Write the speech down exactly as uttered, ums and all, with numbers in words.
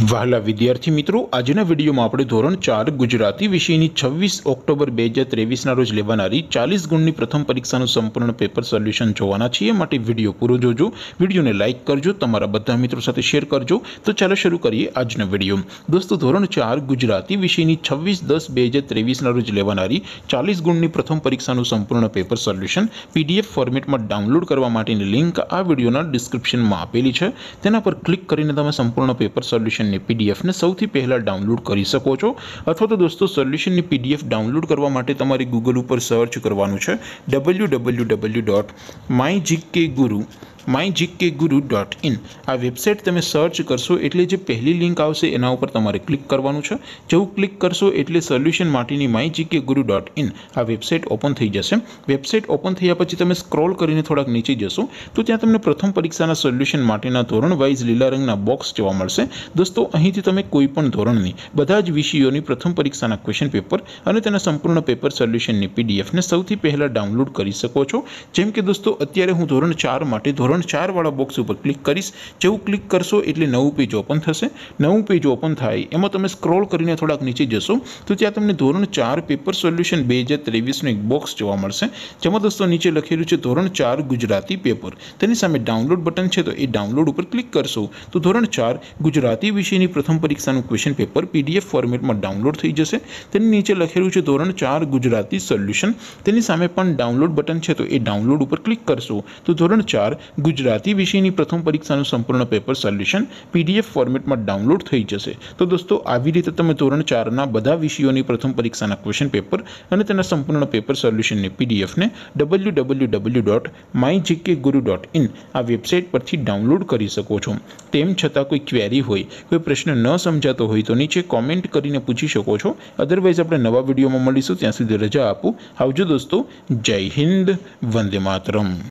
વહાલા વિદ્યાર્થી મિત્રો, આજના વિડીયોમાં આપણે ધોરણ ચાર ગુજરાતી વિષયની છવ્વીસ ઓક્ટોબર બે હજાર ત્રેવીસના રોજ લેવાનારી ચાલીસ ગુણની પ્રથમ પરીક્ષાનું સંપૂર્ણ પેપર સોલ્યુશન જોવાના છીએ। માટે વિડીયો પૂરો જોજો, વિડીયોને લાઇક કરજો, તમારા બધા મિત્રો સાથે શેર કરજો। તો ચાલો શરૂ કરીએ આજનો વિડીયો। દોસ્તો, ધોરણ ચાર ગુજરાતી વિષયની છવ્વીસ દસ બે હજાર ત્રેવીસના રોજ લેવાનારી ચાલીસ ગુણની પ્રથમ પરીક્ષાનું સંપૂર્ણ પેપર સોલ્યુશન પીડીએફ ફોર્મેટમાં ડાઉનલોડ કરવા માટેની લિંક આ વિડીયોના ડિસ્ક્રિપ્શનમાં આપેલી છે। તેના પર ક્લિક કરીને તમે સંપૂર્ણ પેપર સોલ્યુશન पीडीएफ ने सौथी पहला डाउनलॉड करी सको छो। अथवा तो दोस्तों, सोल्यूशन ने पीडीएफ डाउनलॉड करवा माटे तमारे गूगल पर सर्च करवानुं छे W W W dot my GK Guru my GK Guru dot in. आ वेबसाइट तमे सर्च करशो एटले जे पहली लिंक आवशे एना उपर तमारे क्लिक करवानुं छे। जेवुं क्लिक करशो एटले सोल्यूशन माटेनी my GK Guru dot in आ वेबसाइट ओपन थई जशे। वेबसाइट ओपन थया पछी तमे स्क्रॉल करीने थोड़ाक नीचे जशो तो त्यां तमने प्रथम परीक्षाना सोल्यूशन माटेना धोरण वाइज लीला रंगना बॉक्स जोवा मळशे। दोस्तों, અહીંથી તમે કોઈ પણ ધોરણની બધા જ વિષયોની પ્રથમ પરીક્ષાના ક્વેશ્ચન પેપર અને તેના સંપૂર્ણ પેપર સોલ્યુશનની પીડીએફને સૌથી પહેલા ડાઉનલોડ કરી શકો છો। જેમ કે દોસ્તો, અત્યારે હું ધોરણ ચાર માટે ધોરણ ચાર વાળા બોક્સ ઉપર ક્લિક કરીશ। જેવું ક્લિક કરશો એટલે નવું પેજ ઓપન થશે। નવું પેજ ઓપન થાય એમાં તમે સ્ક્રોલ કરીને થોડાક નીચે જશો તો ત્યાં તમને ધોરણ ચાર પેપર સોલ્યુશન બે હજાર ત્રેવીસનું એક બોક્સ જોવા મળશે, જેમાં દોસ્તો નીચે લખેલું છે ધોરણ ચાર ગુજરાતી પેપર। તેની સામે ડાઉનલોડ બટન છે, તો એ ડાઉનલોડ ઉપર ક્લિક કરશો તો ધોરણ ચાર ગુજરાતી વિષયની प्रथम परीक्षा क्वेश्चन पेपर पीडीएफ फॉर्मेट में डाउनलॉड थी जैसे। नीचे लखेलू है धोरण चार गुजराती सोल्यूशन, तेनी सामे पण डाउनलॉड बटन है, तो ये डाउनलॉड पर क्लिक करशो तो धोरण चार गुजराती विषय की प्रथम परीक्षा संपूर्ण पेपर सोल्यूशन पीडीएफ फॉर्मेट में डाउनलॉड थी जैसे। तो दोस्तों, આવી રીતે તમે ધોરણ ચાર ના બધા વિષયોની પ્રથમ પરીક્ષાના ક્વેશ્ચન પેપર અને તેના સંપૂર્ણ પેપર સોલ્યુશનની પીડીએફ ને W W W dot my GK Guru dot in આ વેબસાઇટ પરથી ડાઉનલોડ કરી શકો છો। તેમ છતાં કોઈ ક્વેરી હોય, કોઈ प्रश्न न समझातो होय तो नीचे कॉमेंट करीने पूछी शको छो। अदरवाइज आपणे नवा विडियो में मळीशुं, त्यां सुधी रजा आपो। आवजो दोस्तों। जय हिंद, वंदे मातरम।